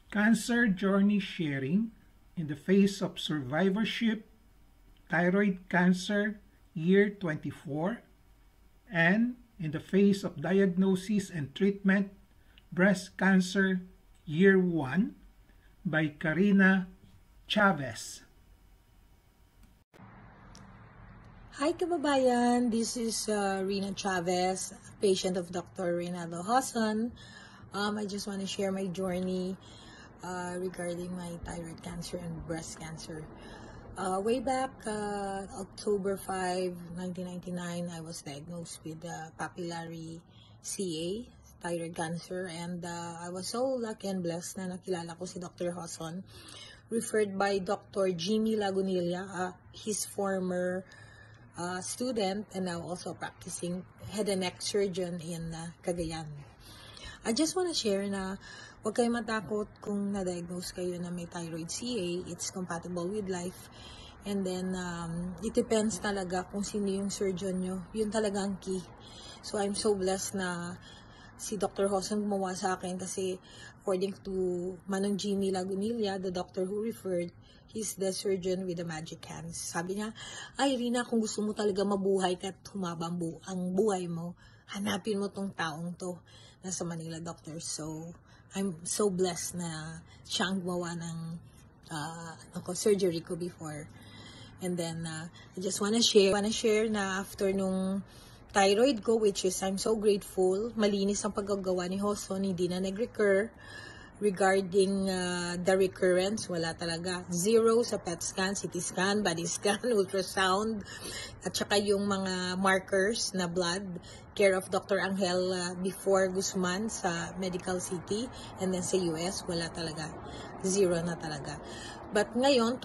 Cancer Journey Sharing in the Face of Survivorship, Thyroid Cancer Year 24, and in the Face of Diagnosis and Treatment, Breast Cancer Year 1 by Karina Chavez. Hi kababayan, this is Rina Chavez, patient of Dr. Reynaldo Hassan. I just want to share my journey regarding my thyroid cancer and breast cancer. Way back October 5, 1999, I was diagnosed with papillary CA, thyroid cancer, and I was so lucky and blessed na nakilala ko si Dr. Hassan, referred by Dr. Jimmy Lagunilla, his former student and now also practicing head and neck surgeon in Cagayan. I just want to share na huwag kayo matakot kung na-diagnose kayo na may thyroid CA. It's compatible with life. And then, it depends talaga kung sino yung surgeon nyo. Yun talaga ang key. So, I'm so blessed na si Dr. Hassan gumawa sa akin kasi according to Manang Jimmy Lagunilla, the doctor who referred, he's the surgeon with the magic hands. Sabi niya, ay Rina, kung gusto mo talaga mabuhay ka at humaba ang buhay mo, hanapin mo tong taong to nasa Manila doctor. So, I'm so blessed na siya ang gumawa ng surgery ko before. And then, I just wanna share na after nung thyroid ko, which is I'm so grateful, malinis ang paggagawa ni Hassan, hindi na nag-recur. Regarding the recurrence, wala talaga. Zero sa PET scan, CT scan, body scan, ultrasound, at saka yung mga markers na blood, care of Dr. Angel before Guzman sa Medical City, and then sa US, wala talaga. Zero na talaga. But ngayon,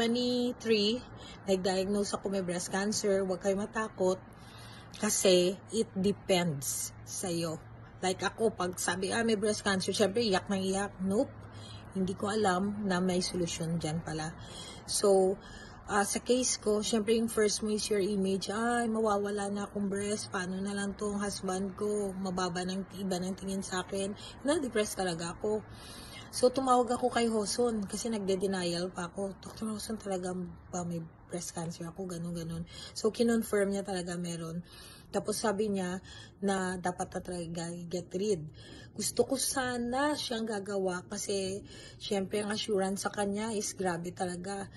2023, nag-diagnose ako may breast cancer. Huwag kayo matakot kasi it depends sa'yo. Like ako, pag sabi, may breast cancer, syempre iyak ng iyak. Nope. Hindi ko alam na may solusyon dyan pala. So, sa case ko, syempre yung first mo is your image. Ay, mawawala na akong breast. Paano na lang tong husband ko? Mababa ng iba ng tingin sa akin. Na-depressed talaga ako. So, tumawag ako kay Hassan kasi nagde-denial pa ako. Dr. Hassan, talaga ba may breast cancer ako? Ganun. So, kinonfirm niya talaga meron. Tapos sabi niya na dapat na talaga get rid. Gusto ko sana siyang gagawa kasi syempre ang assurance sa kanya is grabe talaga.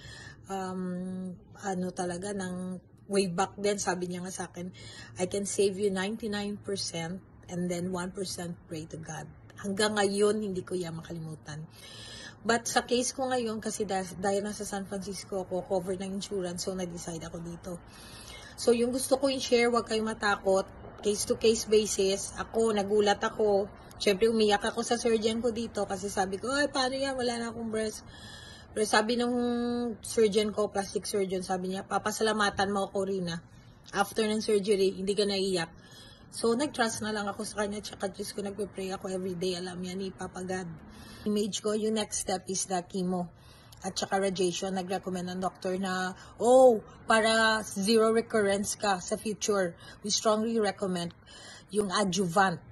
Talaga ng way back then, sabi niya nga sa akin, I can save you 99% and then 1% pray to God. Hanggang ngayon, hindi ko yan makalimutan. But sa case ko ngayon, kasi dahil nasa San Francisco ako, cover ng insurance, so nag-decide ako dito. So, yung gusto ko i-share, huwag kayong matakot. Case-to-case basis. Ako, nagulat ako. Siyempre, umiyak ako sa surgeon ko dito kasi sabi ko, ay, paano yan? Wala na akong breast. Pero sabi ng surgeon ko, plastic surgeon, sabi niya, papasalamatan mo ako, Rina. After ng surgery, hindi ka naiyak. So, nag-trust na lang ako sa kanya. Tsaka Diyos ko, nagpe-pray ako everyday. Alam yan, ni Papa God. Image ko, yung next step is the chemo. At saka radiation, nag-recommend ng doctor na, para zero recurrence ka sa future, we strongly recommend yung adjuvant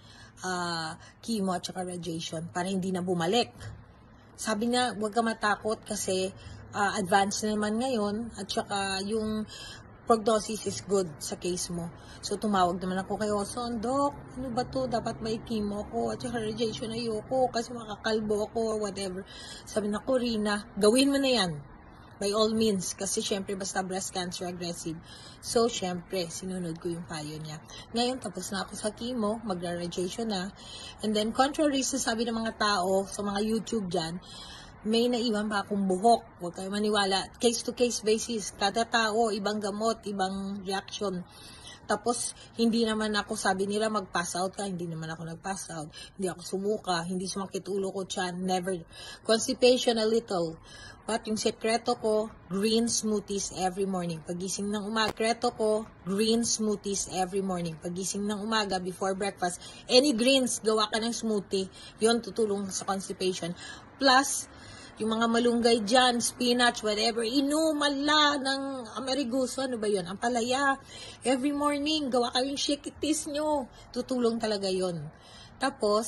chemo at saka radiation para hindi na bumalik. Sabi niya, huwag ka matakot kasi advanced naman ngayon at saka yung prognosis is good sa case mo. So, tumawag naman ako kay Hassan, Doc, ano ba to? Dapat may chemo ko at saka radiation ayoko kasi makakalbo ako or whatever. Sabi na ko, Rina, gawin mo na yan. By all means. Kasi syempre, basta breast cancer aggressive. So, syempre, sinunod ko yung payo niya. Ngayon, tapos na ako sa chemo, magra-radiation na. And then, contrary sa sabi ng mga tao, sa mga YouTube dyan, may naiwan pa akong buhok. Huwag kayo maniwala. Case-to-case basis. Kada tao, ibang gamot, ibang reaction. Tapos, hindi naman ako, sabi nila, mag-pass out ka. Hindi naman ako nag-pass out. Hindi ako sumuka. Hindi sumakit ulo ko, tiyan. Never. Constipation a little. But yung sekreto ko, green smoothies every morning. Pagising ng umaga, sekreto ko, green smoothies every morning. Pagising ng umaga, before breakfast, any greens, gawa ka ng smoothie. Yun, tutulong sa constipation. Plus, yung mga malunggay dyan, spinach, whatever, inumala ng Ameriguso, ano ba yun? Ang palaya. Every morning, gawa kayong shakitis nyo. Tutulong talaga yun. Tapos,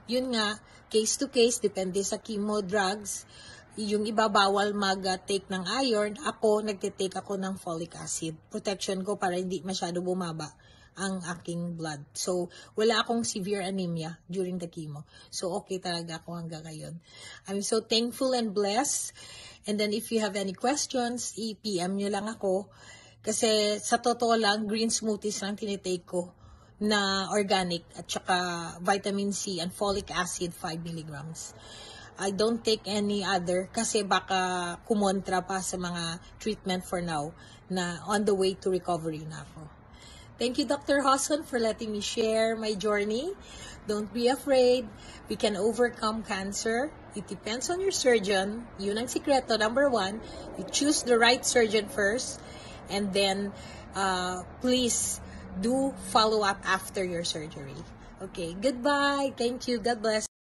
yun nga, case to case, depende sa chemo drugs. Yung iba bawal mag-take ng iron, ako nagtitake ako ng folic acid. Protection ko para hindi masyado bumaba ang aking blood. So, wala akong severe anemia during the chemo. So, okay talaga ako hanggang ngayon. I'm so thankful and blessed. And then, if you have any questions, i-PM nyo lang ako. Kasi, sa totoo lang, green smoothies lang tinitake ko na organic at saka vitamin C and folic acid 5 milligrams. I don't take any other kasi baka kumontra pa sa mga treatment for now na on the way to recovery na ako. Thank you, Dr. Hoson, for letting me share my journey. Don't be afraid. We can overcome cancer. It depends on your surgeon. Yun ang sikreto. Number 1, you choose the right surgeon first. And then, please do follow up after your surgery. Okay, goodbye. Thank you. God bless.